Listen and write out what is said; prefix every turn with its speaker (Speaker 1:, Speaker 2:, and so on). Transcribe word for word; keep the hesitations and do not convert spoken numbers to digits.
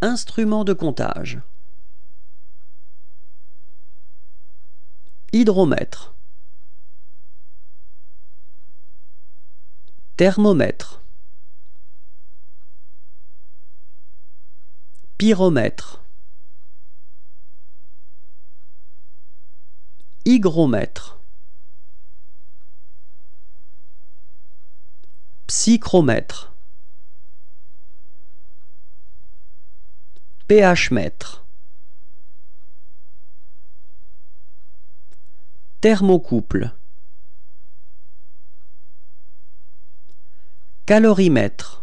Speaker 1: Instrument de comptage. Hydromètre. Thermomètre. Pyromètre. Hygromètre. Psychromètre. pH-mètre. Thermocouple. Calorimètre.